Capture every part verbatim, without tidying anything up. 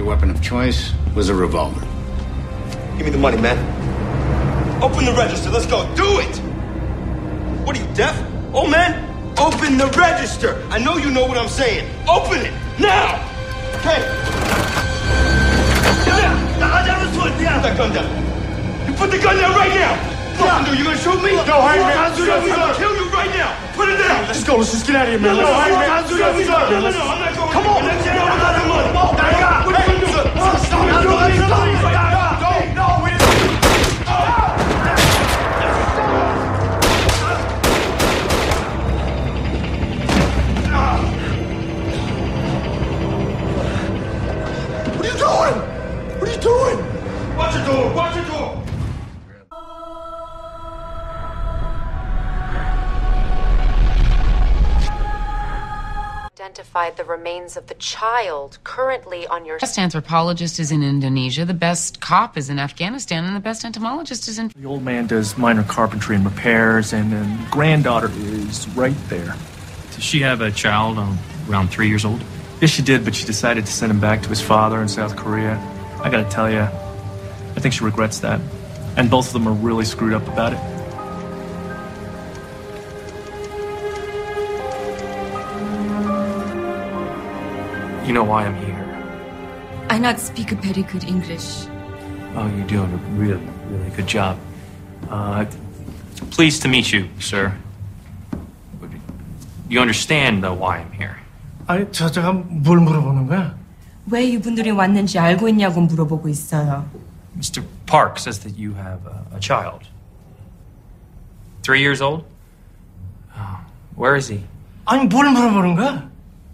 weapon of choice was a revolver. Give me the money, man. Open the register. Let's go. Do it! What are you, deaf? Oh, man, open the register. I know you know what I'm saying. Open it now! Okay. Put that gun down. You put the gun down right now. Fucking do you gonna shoot me? No, hey, man. I'm gonna kill you right now. Put it down. Let's go. Let's just get out of here, man. No, no, Let's- no, let's- no, no, let's- no, no, let's- no, I'm not going. Come on. Let's get out of the money. Come on. What are you gonna do? Stop. No, we didn't. No, we didn't. What are you doing? What are you doing? Watch your door. Watch your door. Identified the remains of the child currently on your... The best anthropologist is in Indonesia, the best cop is in Afghanistan, and the best entomologist is in... The old man does minor carpentry and repairs, and then granddaughter is right there. Does she have a child um, around three years old? Yes, she did, but she decided to send him back to his father in South Korea. I gotta tell you, I think she regrets that. And both of them are really screwed up about it. You know why I'm here. I not speak a very good English. Oh, you're doing a really, really good job. Uh, pleased to meet you, sir. You understand, though, why I'm here. 아니, 저 제가 뭘 물어보는 거야? 왜 이분들이 왔는지 알고 있냐고 물어보고 있어요. Mister Park says that you have a, a child. Three years old? Oh, where is he? 아니, 뭘 물어보는 거야?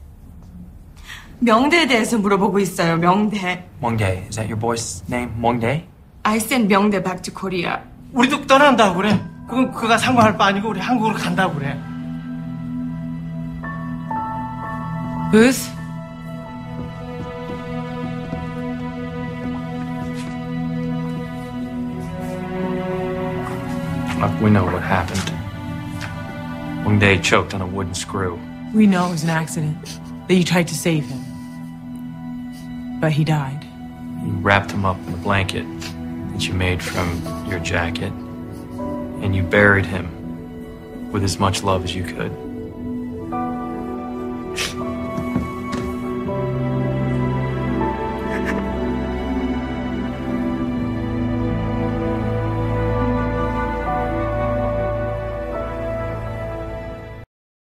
명대에 대해서 물어보고 있어요. 명대. Mongdae. Is that your boy's name? Mongdae? I send 명대 back to Korea. 우리도 떠난다고 그래. 그건 그가 상관할 바 아니고 우리 한국으로 간다고 그래. Booth? Look, we know what happened. Mongdae choked on a wooden screw. We know it was an accident, that you tried to save him. But he died. You wrapped him up in a blanket that you made from your jacket, and you buried him with as much love as you could.